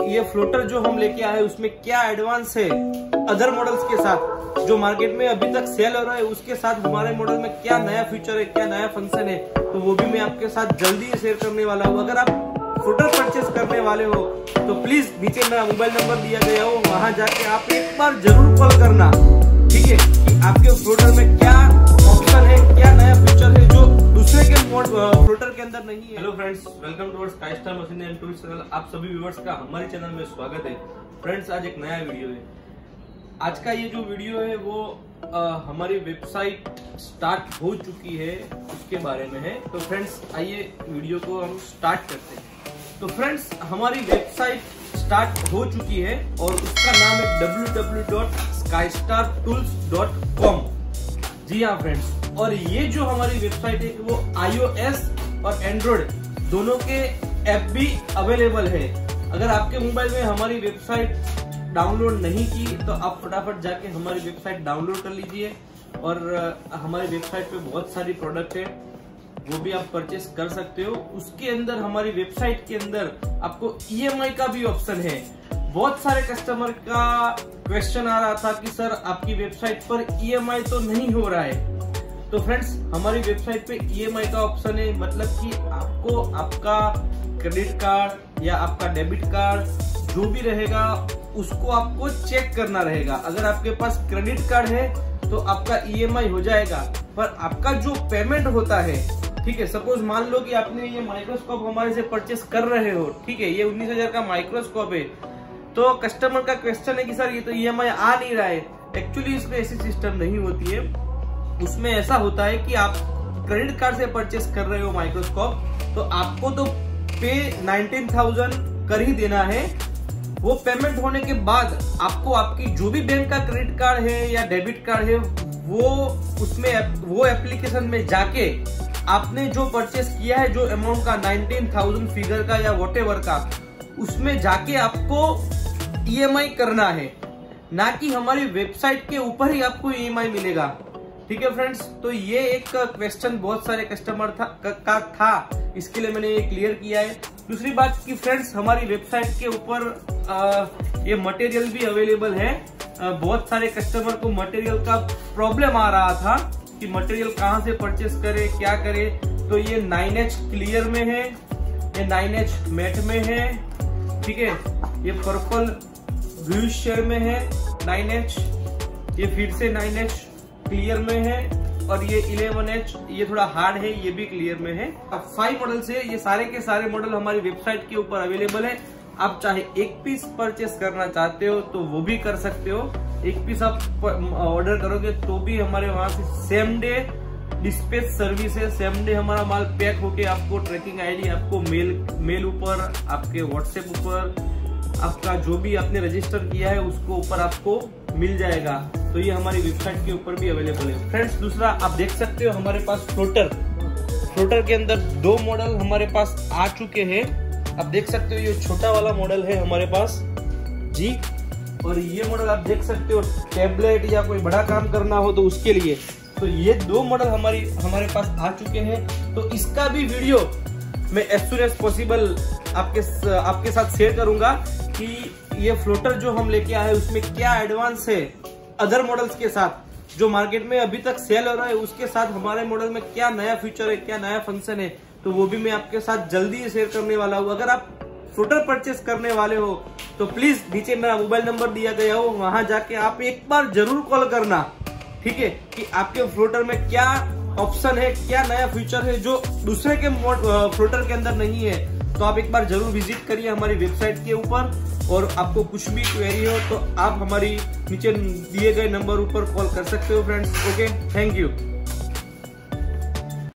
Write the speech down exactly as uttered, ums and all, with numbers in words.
ये फ्लोटर जो हम लेके आए उसमें क्या एडवांस है अदर मॉडल्स के साथ, जो मार्केट में अभी तक सेल हो रहा है उसके साथ हमारे मॉडल में क्या नया फीचर है, क्या नया फंक्शन है, तो वो भी मैं आपके साथ जल्दी शेयर करने वाला हूँ। अगर आप फ्लोटर परचेस करने वाले हो तो प्लीज नीचे मेरा मोबाइल नंबर दिया गया हो, वहां जाके आप एक बार जरूर कॉल करना, ठीक है, कि आपके फ्लोटर में क्या ऑप्शन है, क्या नया फीचर है जो दूसरे के फ्लोटर के अंदर नहीं है। Hello friends, welcome towards Skystar machine and tools channel. आप सभी व्यूअर्स का हमारे चैनल में स्वागत है। फ्रेंड्स, आज एक नया वीडियो है। आज का ये जो वीडियो है वो आ, हमारी वेबसाइट स्टार्ट हो चुकी है उसके बारे में है। तो फ्रेंड्स, आइए वीडियो को हम स्टार्ट करते हैं। तो फ्रेंड्स, हमारी वेबसाइट स्टार्ट हो चुकी है और उसका नाम है W W W dot Skystar tools dot com. जी हाँ फ्रेंड्स, और ये जो हमारी वेबसाइट है वो आईओएस और एंड्रॉइड दोनों के ऐप भी अवेलेबल है। अगर आपके मोबाइल में हमारी वेबसाइट डाउनलोड नहीं की तो आप फटाफट जाके हमारी वेबसाइट डाउनलोड कर लीजिए। और हमारी वेबसाइट पे बहुत सारी प्रोडक्ट है, वो भी आप परचेस कर सकते हो। उसके अंदर हमारी वेबसाइट के अंदर आपको ईएमआई का भी ऑप्शन है। बहुत सारे कस्टमर का क्वेश्चन आ रहा था कि सर आपकी वेबसाइट पर ईएमआई तो नहीं हो रहा है। तो फ्रेंड्स, हमारी वेबसाइट पे ईएमआई का ऑप्शन है, मतलब कि आपको आपका क्रेडिट कार्ड या आपका डेबिट कार्ड जो भी रहेगा उसको आपको चेक करना रहेगा। अगर आपके पास क्रेडिट कार्ड है तो आपका ईएमआई हो जाएगा, पर आपका जो पेमेंट होता है, ठीक है, सपोज मान लो कि आपने ये माइक्रोस्कोप हमारे से परचेस कर रहे हो, ठीक है, ये उन्नीस हजार का माइक्रोस्कोप है। तो कस्टमर का क्वेश्चन है कि सर ये तो ईएमआई आ नहीं रहा है। एक्चुअली इसमें ऐसी सिस्टम नहीं होती है। उसमें ऐसा होता है कि आप क्रेडिट कार्ड से परचेस कर रहे हो माइक्रोस्कोप, तो आपको तो पे नाइनटीन थाउजेंड कर ही देना है। वो पेमेंट होने के बाद आपको आपकी जो भी बैंक का क्रेडिट कार्ड है या डेबिट कार्ड है, वो उसमें वो एप्लीकेशन में जाके आपने जो परचेस किया है, जो अमाउंट का नाइनटीन थाउजेंड फिगर का या व्हाटएवर का, उसमें जाके आपको ईएमआई करना है, ना कि हमारी वेबसाइट के ऊपर ही आपको ईएमआई मिलेगा। ठीक है फ्रेंड्स, तो ये एक क्वेश्चन बहुत सारे कस्टमर था का था, इसके लिए मैंने ये क्लियर किया है। दूसरी बात कि फ्रेंड्स, हमारी वेबसाइट के ऊपर ये मटेरियल भी अवेलेबल है। आ, बहुत सारे कस्टमर को मटेरियल का प्रॉब्लम आ रहा था कि मटेरियल कहाँ से परचेस करे, क्या करे। तो ये नाइन एच क्लियर में है, ये नाइन एच मैट में है, ठीक है, ये पर्पल ब्लू शेड में है नाइन एच, ये फिर से नाइन एच क्लियर में है, और ये इलेवन एच ये थोड़ा हार्ड है, ये भी क्लियर में है। अब फाइव मॉडल से ये सारे के सारे मॉडल हमारी वेबसाइट के ऊपर अवेलेबल है। आप चाहे एक पीस परचेस करना चाहते हो तो वो भी कर सकते हो। एक पीस आप ऑर्डर करोगे तो भी हमारे वहां से सेम डे डिस्पैच सर्विस है। सेम डे हमारा माल पैक होके आपको ट्रैकिंग आईडी आपको मेल मेल ऊपर, आपके व्हाट्सएप ऊपर, आपका जो भी आपने रजिस्टर किया है उसको ऊपर आपको मिल जाएगा। तो ये हमारी वेबसाइट के ऊपर भी अवेलेबल है। फ्रेंड्स, दूसरा आप देख सकते हो हमारे पास फ्लोटर फ्लोटर के अंदर दो मॉडल हमारे पास आ चुके हैं। आप देख सकते हो ये छोटा वाला मॉडल है हमारे पास जी, और ये मॉडल आप देख सकते हो टैबलेट या कोई बड़ा काम करना हो तो उसके लिए। तो ये दो मॉडल हमारी हमारे पास आ चुके हैं। तो इसका भी वीडियो मैं एज सुन एज पॉसिबल आपके आपके साथ शेयर करूंगा कि ये फ्लोटर जो हम लेके आए उसमें क्या एडवांस है अदर मॉडल्स के साथ, जो मार्केट में अभी तक सेल हो रहा है उसके साथ हमारे मॉडल में क्या नया फीचर है, क्या नया फंक्शन है, तो वो भी मैं आपके साथ जल्दी शेयर करने वाला हूँ। अगर आप फ्लोटर परचेस करने वाले हो तो प्लीज नीचे मेरा मोबाइल नंबर दिया गया हो, वहां जाके आप एक बार जरूर कॉल करना, ठीक है, कि आपके फ्लोटर में क्या ऑप्शन है, क्या नया फीचर है जो दूसरे के फ्लोटर के अंदर नहीं है। तो आप एक बार जरूर विजिट करिए हमारी वेबसाइट के ऊपर, और आपको कुछ भी क्वेरी हो तो आप हमारी नीचे दिए गए नंबर ऊपर कॉल कर सकते हो फ्रेंड्स। Okay, thank you.